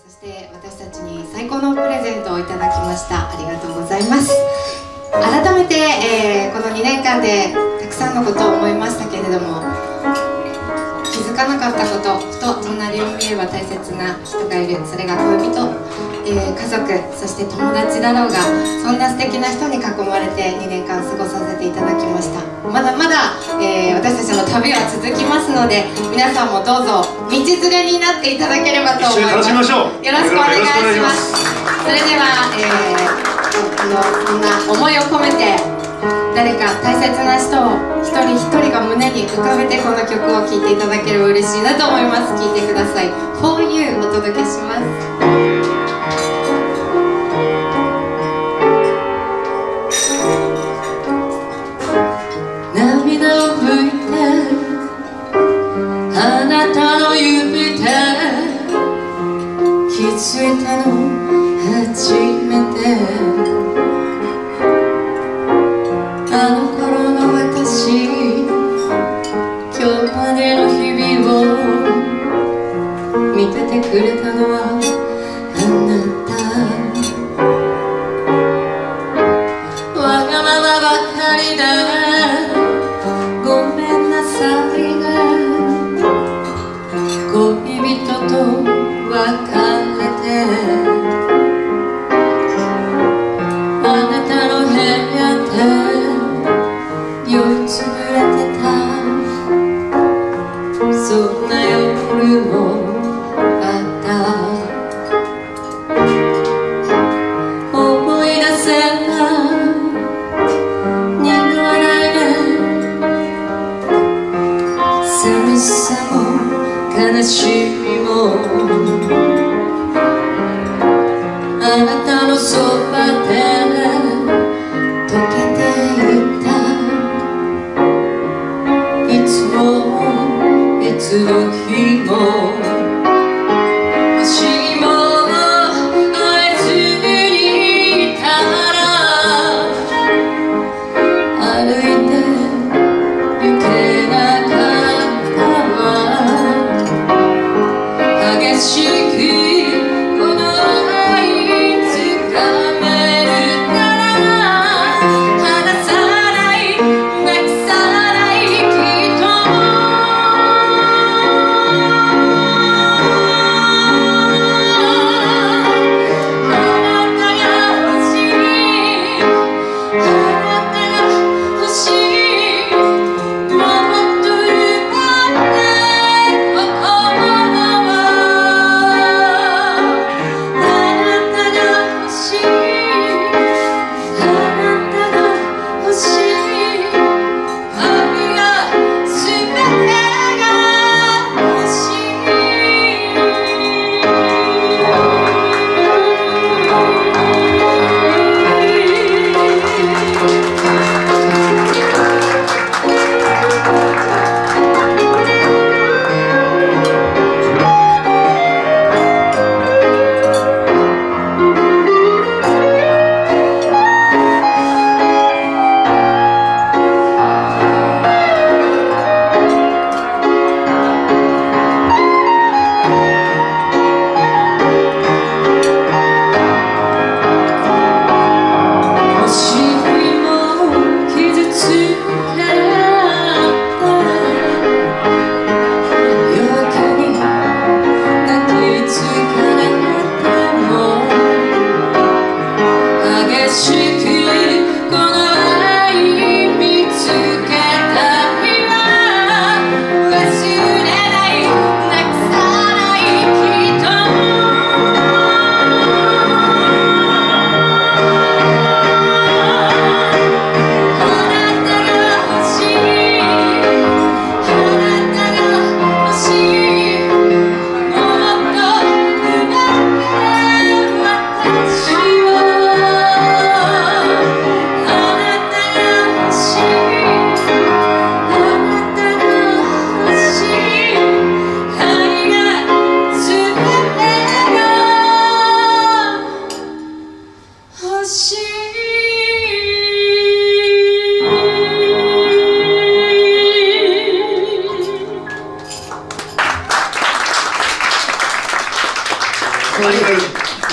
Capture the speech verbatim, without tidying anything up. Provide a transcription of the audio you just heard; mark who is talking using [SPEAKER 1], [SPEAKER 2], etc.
[SPEAKER 1] そして私たちに最高のプレゼントをいただきました。ありがとうございます。改めて、えー、このにねんかんでたくさんのことを思いましたけれども、気づかなかったこと、ふと隣を見れば大切な人がいる、それが恋人、えー、家族、そして友達だろうが、そんな素敵な人に囲まれてにねんかん過ごさせていただきました。まだまだ、えー、私たちの旅は続きますので、皆さんもどうぞ道連れになっていただければと思います。
[SPEAKER 2] 一緒に楽しみましょう。
[SPEAKER 1] よろしくお願いします。それでは、えー、このそんな思いを込めて、誰か大切な人を一人一人が胸に浮かべてこの曲を聴いていただければ嬉しいなと思います。聴いてください。For You お届けします。
[SPEAKER 3] 涙を拭いてあなたの指で気づいたの初めて、あの頃の私、今日までの日々を見ててくれたのはあなた。わがままばかりだ、ごめんなさいね、恋人と別れてあなたの部屋で酔いつぶれてた、そんな夜もあった。
[SPEAKER 2] ありがとうございます。